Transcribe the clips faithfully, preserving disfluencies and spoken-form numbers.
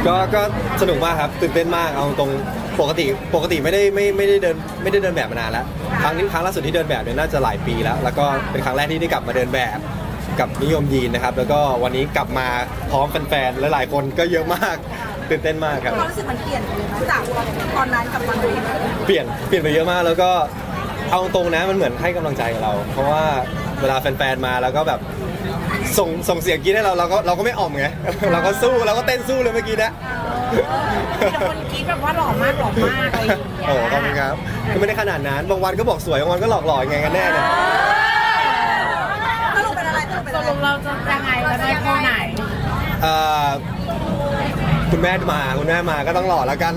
ก็ก็สนุกมากครับตื่นเต้นมากเอาตรงปกติปกติไม่ได้ไม่ไม่ได้เดินไม่ได้เดินแบบมานานแล้วครั้งนี้ครั้งล่าสุดที่เดินแบบเนี่ยน่าจะหลายปีแล้วแล้วก็เป็นครั้งแรกที่ได้กลับมาเดินแบบกับนิยมยีนนะครับแล้วก็วันนี้กลับมาพร้อมแฟนๆหลายๆคนก็เยอะมากตื่นเต้นมากครับความรู้สึกมันเปลี่ยนไปเลยจากตอนนั้นกับตอนนี้เปลี่ยนเปลี่ยนไปเยอะมากแล้วก็เอาตรงนะมันเหมือนให้กำลังใจเราเพราะว่าเวลาแฟนๆมาแล้วก็แบบส่งส่งเสียงกรี๊ดให้เราเราก็เราก็ไม่อ่อมไงเราก็สู้เราก็เต้นสู้เลยเมื่อกี้นะแต่คนกรี๊ดแบบว่าหล่อมากหล่อมากอะไรอย่างเงี้ยโอ้ขอบคุณครับก็ไม่ได้ขนาดนั้นบางวันก็บอกสวยบางวันก็หลอกหล่อยังไงกันแน่เนี่ยสรุปเป็นอะไรสรุปเป็นอะไรเราจะยังไงจะได้ข้อไหนเอ่อคุณแม่มาคุณแม่มาก็ต้องหล่อแล้วกัน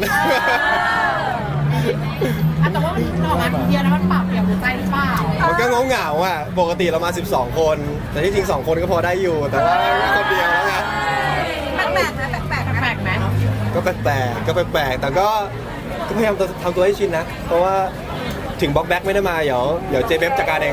แต่ว่ามันออกมาคนเดียวนะมันปรับเปลี่ยนหัวใจหรือเปล่ามันก็เหงาๆอ่ะปกติเรามาสิบสองคนแต่ที่จริงสองคนก็พอได้อยู่แต่ว่าคนเดียวแล้วไงแปลกๆไหมแปลกๆแปลกไหมก็แปลกๆก็แปลกๆแต่ก็ก็พยายามทำตัวให้ชินนะเพราะว่าถึงบล็อกแบ็คไม่ได้มาเดี๋ยวเดี๋ยวเจเบฟจัดการเอง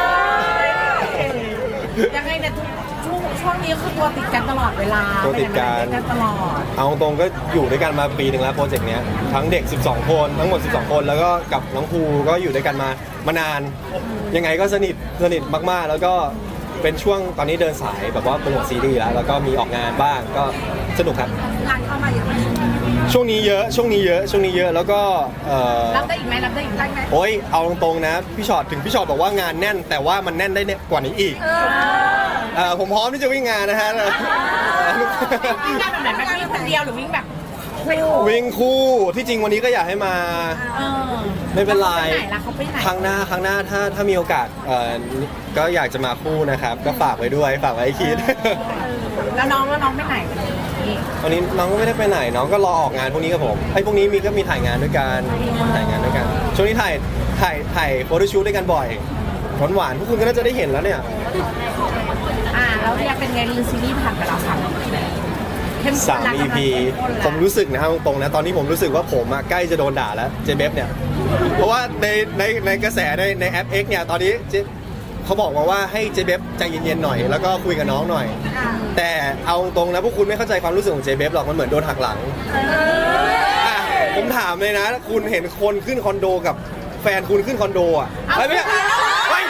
ยังไงเนี่ยช่วงช่วงนี้คือตัวติดกันตลอดเวลาตัวติดกันตลอดเอาตรงก็อยู่ด้วยกันมาปีหนึ่งแล้วโปรเจกต์เนี้ยทั้งเด็กสิบสองคนทั้งหมดสิบสองคนแล้วก็กับน้องภูก็อยู่ด้วยกันมามานานยังไงก็สนิทสนิทมากๆแล้วก็เป็นช่วงตอนนี้เดินสายแบบว่าโปรโมทซีรีส์แล้วแล้วก็มีออกงานบ้างก็สนุกครับงานเข้ามาเยอะช่วงนี้เยอะช่วงนี้เยอะช่วงนี้เยอะแล้วก็รับได้อีกไหมรับได้อีกไหมโอ้ยเอาตรงๆนะพี่ชอตถึงพี่ชอตบอกว่างานแน่นแต่ว่ามันแน่นได้กว่านี้อีกผมพร้อมที่จะวิ่งงานนะฮะวิ่งงานแบบไหนแบบวิ่งคนเดียวหรือวิ่งแบบวิ่งคู่ที่จริงวันนี้ก็อยากให้มาไม่เป็นไรครั้งหน้าครั้งหน้าถ้าถ้ามีโอกาสก็อยากจะมาคู่นะครับก็ฝากไว้ด้วยฝากไว้คิดแล้วน้องแล้วน้องไปไหนวันนี้น้องก็ไม่ได้ไปไหนน้องก็รอออกงานพวกนี้กับผมไอ้พวกนี้มีก็มีถ่ายงานด้วยกันถ่ายงานด้วยกันช่วงนี้ถ่ายถ่ายถ่ายโฟโต้ชูตด้วยกันบ่อยหวานหวานพวกคุณก็น่าจะได้เห็นแล้วเนี่ยอ่าแล้วอยากเป็นไงรีซีรีส์ผ่านไปแล้วค่ะสาม อี พี ผมรู้สึกนะตรงๆนะตอนนี้ผมรู้สึกว่าผมใกล้จะโดนด่าแล้วเจเบฟเนี่ยเพราะว่าในในในกระแสในในแอป X เนี่ยตอนนี้เขาบอกมาว่าให้เจเบฟใจเย็นๆหน่อยแล้วก็คุยกับน้องหน่อยแต่เอาตรงนะพวกคุณไม่เข้าใจความรู้สึกของเจเบฟหรอกมันเหมือนโดนหักหลังผมถามเลยนะคุณเห็นคนขึ้นคอนโดกับแฟนคุณขึ้นคอนโดอ่ะไม่ไม่ไม่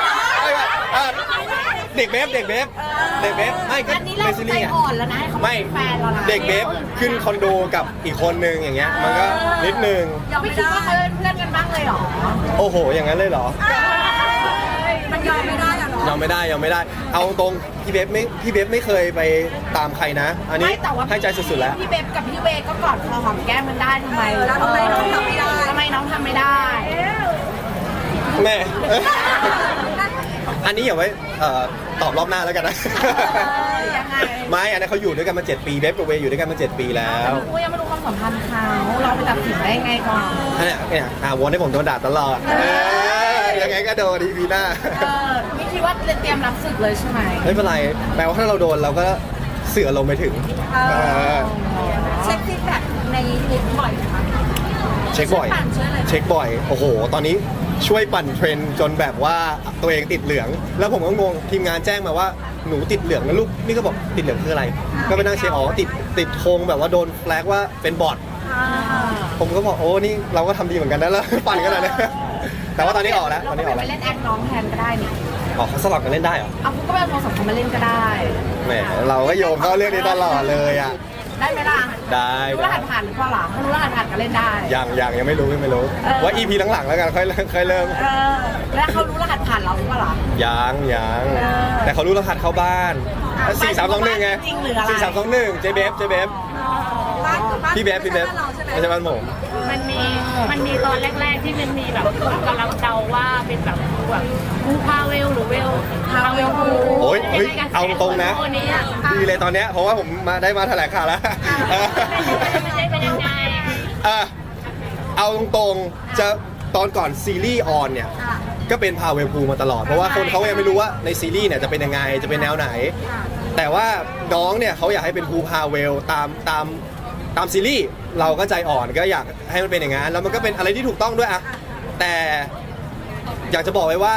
เด็กเบฟเด็กเบฟเด็กเบฟไม่ก็ในซีรีส์ไม่เด็กเบฟขึ้นคอนโดกับอีกคนนึงอย่างเงี้ยมันก็นิดนึงไม่คิดว่าเขาเป็นเพื่อนกันบ้างเลยหรอโอ้โหอย่างนั้นเลยเหรอมันยอมไม่ได้อะยอมไม่ได้ยอมไม่ได้เอาตรงพี่เบฟไม่พี่เบฟไม่เคยไปตามใครนะอันนี้ให้ใจสุดๆแล้วพี่เบฟกับพี่เวก็กอดคอหอมแก้มมันได้ทำไมแล้วทำไมน้องทำไม่ได้ทำไมน้องทำไม่ได้แม่อันนี้อย่าไว้ตอบรอบหน้าแล้วกันนะไม่อันนี้เขาอยู่ด้วยกันมาเจ็ดปีเบฟกับเวอยู่ด้วยกันมาเจ็ดปีแล้วกูยังไม่รู้ความสัมพันธ์เขาเราไปตัดสินได้ไงก่อนเนี่ยเนี่ยอ่าวนให้ผมโดนด่าตลอดยังไงก็โดนดีพีหน้าไม่คิดว่าเตรียมรับศึกเลยใช่ไหมไม่เป็นไรแปลว่าถ้าเราโดนเราก็เสือลงไปถึงเช็คฟีดแบ็กในลิสต์บ่อยนะคะเช็คบ่อยเช็คบ่อยโอ้โหตอนนี้ช่วยปั่นเทรนจนแบบว่าตัวเองติดเหลืองแล้วผมก็งงทีมงานแจ้งมาว่าหนูติดเหลืองนะลูกนี่ก็บอกติดเหลืองคืออะไรก็ไปนั่งเช็คอ๋อติดติดธงแบบว่าโดนแฟลกว่าเป็นบอทผมก็บอกโอ้นี่เราก็ทำดีเหมือนกันนะแล้วปั่นกันเลยแต่ว่าตอนนี้ออกแล้วตอนนี้ออกแล้วไปเล่นแอคน้องแทนก็ได้นี่อ๋อเขาสลับกันเล่นได้เหรอเอาก็ไปเอาโทรศัพท์เขามาเล่นก็ได้แหมเราก็โยงเข้าเรื่องนี้ตลอดเลยอ่ะได้ไหมล่ะได้รู้รหัสผ่านหรือเปล่าล่ะถ้ารู้รหัสผ่านก็เล่นได้ยังยังยังไม่รู้ยังไม่รู้ว่า อี พี หลังๆแล้วกันค่อยค่อยเริ่มแล้วเขารู้รหัสผ่านเราหรือเปล่าล่ะยังยังแต่เขารู้รหัสเข้าบ้านสี่สามสองหนึ่งไงสี่สามสองหนึ่งเจเบฟเจเบฟพี่เบฟพี่เบฟไม่ใช่บ้านผมมันมีมันมีตอนแรกๆที่มันมีแบบคนกำลังเดาว่าเป็นแบบแบบภูพาเวลหรือเวลพาเวลภูโอ้ยเฮ้ยเอาตรงนะดีเลยตอนเนี้ยเพราะว่าผมมาได้มาแถลงข่าวแล้วไม่ใช่เป็นยังไงเอาตรงๆจะตอนก่อนซีรีส์ออนเนี่ยก็เป็นพาเวลภูมาตลอดเพราะว่าคนเขายังไม่รู้ว่าในซีรีส์เนี่ยจะเป็นยังไงจะเป็นแนวไหนแต่ว่าน้องเนี่ยเขาอยากให้เป็นภูพาเวลตามตามตามซีรีส์เราก็ใจอ่อนก็อยากให้มันเป็นอย่างนั้นแล้วมันก็เป็นอะไรที่ถูกต้องด้วยอะแต่อยากจะบอกไว้ว่า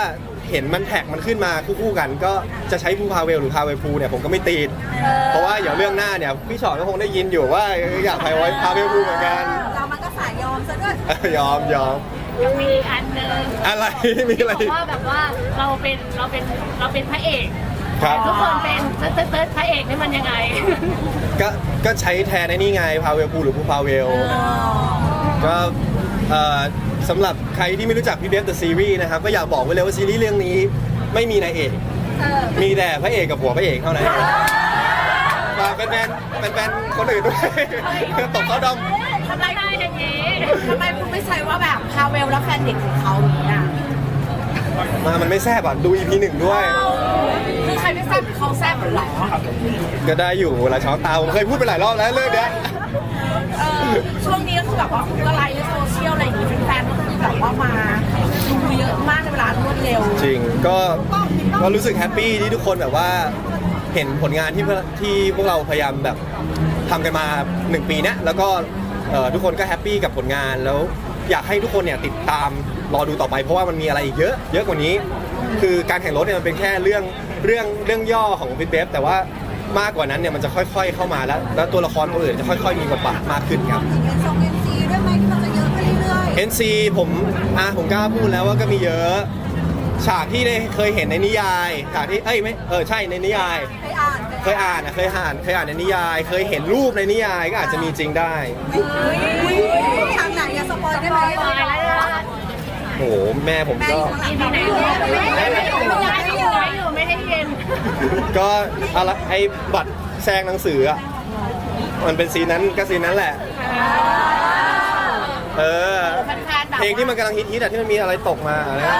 เห็นมันแท็กมันขึ้นมาคู่ๆกันก็จะใช้ภูพาเวลหรือพาเวลพูเนี่ยผมก็ไม่ติดเพราะว่าเดี๋ยวเรื่องหน้าเนี่ยพี่ชอตก็คงได้ยินอยู่ว่าอยากพาไว้พาเวลพูเหมือนกันเรามันก็สายยอมซะด้วยยอมยอมยังมีอีกอันหนึงอะไรมีอะไรเพราะว่าแบบว่าเราเป็นเราเป็นเราเป็นพระเอกครับทุกคนเป็นเติร์ดเติร์ดพระเอกนี่มันยังไงก็ก็ใช้แทนในนี่ไงพาเวลพูหรือภูพาเวลก็เอ่อสำหรับใครที่ไม่รู้จักพี่เบฟเดอะซีรีส์นะครับก็อยากบอกไว้เลยว่าซีรีส์เรื่องนี้ไม่มีนายเอกมีแต่พระเอกกับผัวพระเอกเท่านั้นฝากแฟนๆแฟนๆคนอื่นด้วยตบเขาดอมทำไมได้อย่างนี้ทำไมคุณไม่ใช่ว่าแบบพาเวลและแฟนเด็กของเขาอย่างนี้อ่ะมามันไม่แซ่บอ่ะดู อี พี หนึ่งด้วยคือใครไม่แซ่บเขาแซ่บเหรอก็ได้อยู่เวลาช้อนตาผมเคยพูดไปหลายรอบแล้วเรื่องเนี้ยเออช่วงนี้ก็คือแบบว่าคุณก็ไลฟ์ในโซเชียลอะไรอย่างงี้แฟนๆก็คือแบบว่ามาดูเยอะมากในเวลารวดเร็วจริงก็ก็รู้สึกแฮปปี้ที่ทุกคนแบบว่าเห็นผลงานที่เพื่อที่พวกเราพยายามแบบทำกันมาหนึ่งปีเนี้ยแล้วก็เอ่อทุกคนก็แฮปปี้กับผลงานแล้วอยากให้ทุกคนเนี่ยติดตามรอดูต่อไปเพราะว่ามันมีอะไรอีกเยอะเยอะกว่านี้ คือการแข่งรถเนี่ยมันเป็นแค่เรื่องเรื่องเรื่องย่อของพี่เบฟแต่ว่ามากกว่านั้นเนี่ยมันจะค่อยๆเข้ามาแล้วแล้วตัวละครตัวอื่นจะค่อยๆมีบทบาทมากขึ้นครับเอ็นซงเอ็นซีด้วยไหมที่มันจะเยอะไปเรื่อยเอ็น ซี ผมอ่ะผมกล้าพูดแล้วว่าก็มีเยอะฉากที่ได้เคยเห็นในนิยายฉากที่เอ้ยไม่เออใช่ในนิยายๆเคยอ่านเคยอ่านอ่ะเคยอ่านเคยอ่านในนิยาย เคยเห็นรูปในนิยายก็อาจจะมีจริงได้ทางไหนอย่าสปอยได้ไหมปล่อยแล้วนะโอ้โหแม่ผมก็อีพีไหนเนี่ยไม่ได้อยู่ไม่ได้อยู่อยู่ไม่ได้เย็นก็อะไรไอ้บัตรแซงหนังสืออ่ะมันเป็นซีนนั้นก็ซีนนั้นแหละ เออเพลงที่มันกำลังฮิตๆอ่ะที่มันมีอะไรตกมาอะไรนะ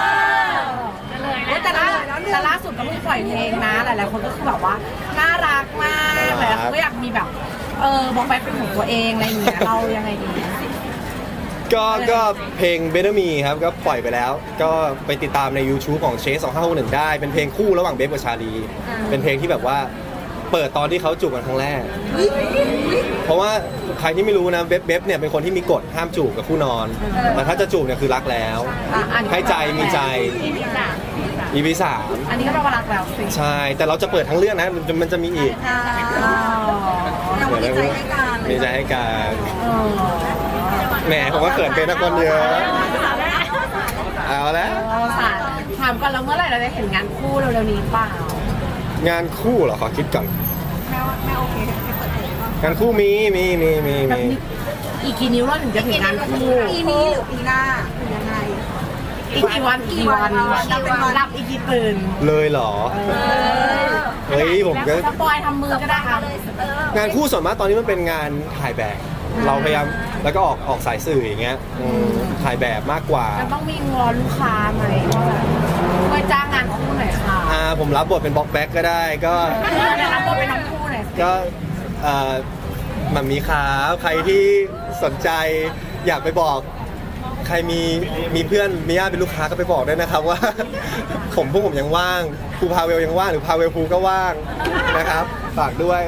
แต่ล่าแต่ล่าสุดก็เพิ่งปล่อยเพลงนะหลายๆคนก็คือแบบว่าน่ารักมากหลายๆคนก็อยากมีแบบเออบอกไปเป็นของตัวเองอะไรอย่างเงี้ยเรายังไงดีก็ก็เพลง Better Me ครับก็ปล่อยไปแล้ว ก็ไปติดตามใน YouTube ของเชสสองห้าหกหนึ่งได้เป็นเพลงคู่ระหว่างเบฟกับชาลีเป็นเพลงที่แบบว่าเปิดตอนที่เขาจูบกันครั้งแรก เพราะว่าใครที่ไม่รู้นะเบฟเบฟเนี่ยเป็นคนที่มีกฎห้ามจูบกับคู่นอนแต่ถ้าจะจูบเนี่ยคือรักแล้วให้ใจมีใจ อี พี สามอันนี้ก็แปลว่ารักแล้วสิใช่แต่เราจะเปิดทั้งเรื่องนะมันจะมีอีกเราดีใจให้กันมีใจให้กันแหมผมว่าเขินเป็นนะคนเยอะเอาแล้วถามก่อนแล้วเมื่อไหร่เราจะเห็นงานคู่เร็วๆนี้เปล่างานคู่เหรอขอคิดก่อนแม่ว่าแม่โอเคให้เปิดเผยงานคู่มีมีมีมีมีอีกกี่นิ้วเราถึงจะถึงงานคู่ปีนี้หรือปีหน้าหรือยังไงอีกกี่วันกี่วันรับเป็นวันรับอีกกี่ปืนเลยเหรอเฮ้ยผมก็สปอยทำมือก็ได้ค่ะงานคู่ส่วนมากตอนนี้มันเป็นงานถ่ายแบบ เราพยายามแล้วก็ออกออกสายสื่ออย่างเงี้ยอืมถ่ายแบบมากกว่าจะต้องมีงอนลูกค้าไหมว่าแบบเคยจ้างงานคู่หน่อยค่ะอ่าผมรับบทเป็นบ็อกแบ็กก็ได้ก็เดี๋ยวรับบทเป็นน้องคู่หน่อยก็เอ่อมันมีครับใครที่สนใจอยากไปบอกใครมีมีเพื่อนมีญาติเป็นลูกค้าก็ไปบอกด้วยนะครับว่า ผมพวกผมยังว่างภูพาเวลยังว่างหรือพาเวลภูก็ว่างนะครับฝากด้วย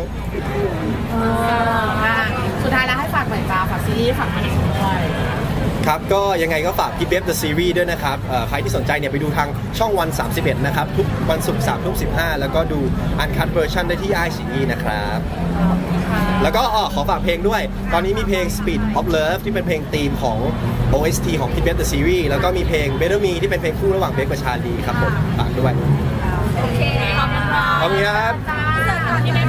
สุดท้ายแล้วให้ฝากหน่อยจ้าฝากซีรีส์ฝากเพลงด้วยครับก็ยังไงก็ฝากพี่เบฟเดอะซีรีส์ด้วยนะครับเอ่อใครที่สนใจเนี่ยไปดูทางช่องวันสามสิบเอ็ดนะครับทุกวันศุกร์สามทุ่มสิบห้าแล้วก็ดูอันคัทเวอร์ชันได้ที่ไอซีอีนะครับแล้วก็อ๋อขอฝากเพลงด้วย ตอนนี้มีเพลง Speed of Love ที่เป็นเพลงธีมของ โอ เอส ที ของพี่เบฟเดอะซีรีส์แล้วก็มีเพลง Better Me ที่เป็นเพลงคู่ระหว่างเบฟกับชาลีครับผมฝากด้วยโอเคขอบคุณค่ะขอบคุณครับที่ไม่